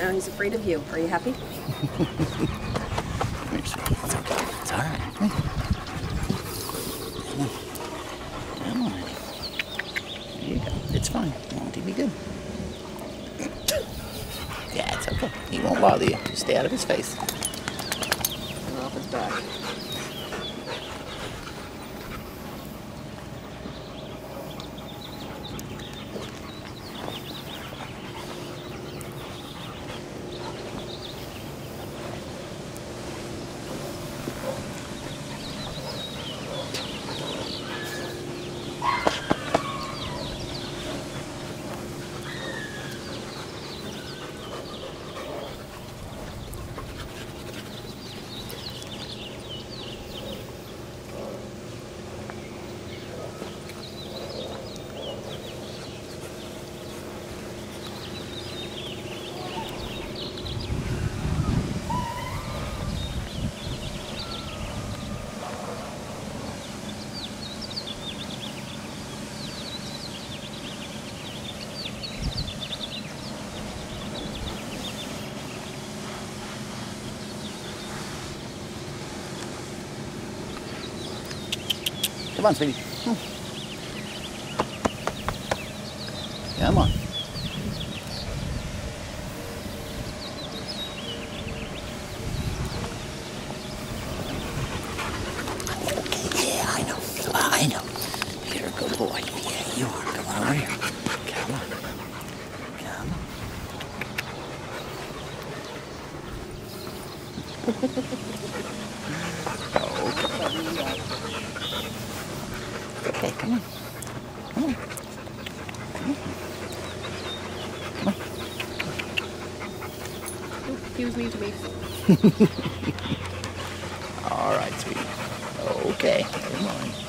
Now he's afraid of you. Are you happy? It's okay. It's all right. Come on, honey. There you go. It's fine. Won't he be good? Yeah, it's okay. He won't bother you. Just stay out of his face. And off his back. Come on, sweetie. Come on. Okay, yeah, I know. I know. You're a good boy. Yeah, you are. Come on over here. Come on. Come on. Okay, come on. Come on. Come on. Come on. He was mean to me. All right, sweetie. Okay, come on.